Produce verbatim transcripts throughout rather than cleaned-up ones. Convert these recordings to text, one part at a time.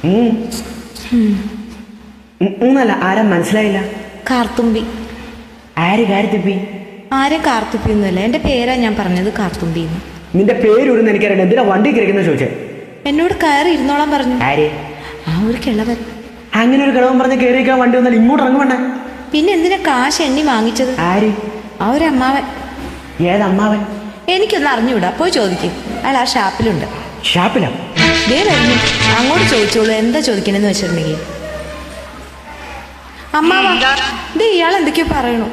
മൂന്നല്ല, ആരാ മനസ്സിലായില്ല? കാർത്തുമ്പി. ആര് കാർത്തുമ്പി? ആരും കാർത്തുമ്പി ഒന്നുമല്ല, എന്റെ പേരാ ഞാൻ പറഞ്ഞത്, കാർത്തുമ്പി. നിന്റെ പേര് ഒരു എനിക്കറിയണ്ട, എന്തിനാ വണ്ടി കയറിക്കുന്ന ചോദിച്ചേ? എന്നോട് കയറി ഇരുന്നോളാൻ പറഞ്ഞു. ആര്? ആ ഒരു കിളവൻ. അങ്ങനെ ഒരു കിളവൻ പറഞ്ഞ കയറിയിരിക്കാൻ വണ്ടി വന്നാൽ ഇങ്ങോട്ട് ഇറങ്ങുവേണ്ട. പിന്നെ എന്തിനാ കാശ് എണ്ണി വാങ്ങിച്ചത്? ആര്? ആ ഒരു അമ്മാവൻ. ഏതമ്മാവൻ? എനിക്കൊന്ന് അറിഞ്ഞൂടാ, പോയി ചോദിക്കും. അയാൾ ആ ഷാപ്പിലുണ്ട്. ഷാപ്പിലോ? ദേ വരുന്നു, അങ്ങോട്ട് ചോദിച്ചോളൂ എന്താ ചോദിക്കണെന്ന് വെച്ചിട്ടുണ്ടെങ്കിൽ. അമ്മാവാ, ദേ ഇയാൾ എന്തൊക്കെയോ പറയണു.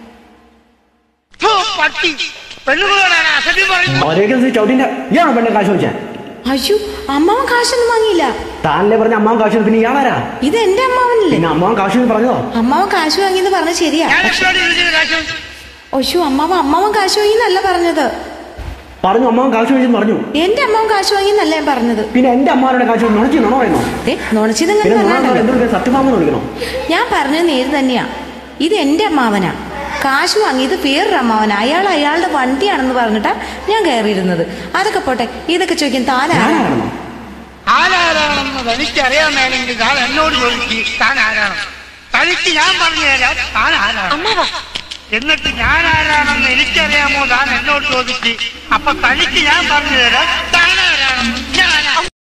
അയ്യോ, അമ്മാവൻ കാശൊന്നും വാങ്ങിയില്ല. താനല്ലേ പറഞ്ഞ അമ്മാവൻ കാശ്, പിന്നെ ഇയാളാരാ? ഇത് എന്റെ അമ്മാവനല്ലേ? അമ്മാവൻ കാശ് പറഞ്ഞോ? അമ്മാവൻ കാശ് വാങ്ങിയെന്ന് പറഞ്ഞ ശരിയാ. അയ്യോ, അമ്മാവൻ അമ്മാവൻ കാശ് വാങ്ങിന്നല്ല പറഞ്ഞത്. പറഞ്ഞു അമ്മാവൻ കാശ് വാങ്ങിയെന്ന് പറഞ്ഞു. എന്റെ അമ്മാവൻ കാശ് വാങ്ങിന്നല്ല ഞാൻ പറഞ്ഞത്. പിന്നെ എന്റെ അമ്മാവരുടെ കാശ് നുണച്ചിന്നോ പറയുന്നോ? സത്യമാമെന്ന് വിളിക്കണോ? ഞാൻ പറഞ്ഞത് നേര് തന്നെയാ. ഇത് എന്റെ അമ്മാവനാ. കാശ് വാങ്ങിയത് വേറൊരു അമ്മാവനാ. അയാൾ അയാളുടെ വണ്ടിയാണെന്ന് പറഞ്ഞിട്ടാ ഞാൻ കയറിയിരുന്നത്. അതൊക്കെ പോട്ടെ, ഇതൊക്കെ ചോദിക്കാൻ താനാരാണെന്നോ? ആരാരാണെന്ന് തനിക്കറിയാമെങ്കിൽ താൻ എന്നോട് ചോദിക്കും താൻ ആരാണ്. തനിക്ക് ഞാൻ പറഞ്ഞു തരാം താൻ ആരാണ്. എന്നിട്ട് ഞാൻ ആരാണെന്ന് എനിക്കറിയാമോ താൻ എന്നോട് ചോദിക്കും. അപ്പൊ തനിക്ക് ഞാൻ പറഞ്ഞു തരാം താൻ ആരാണെന്ന്.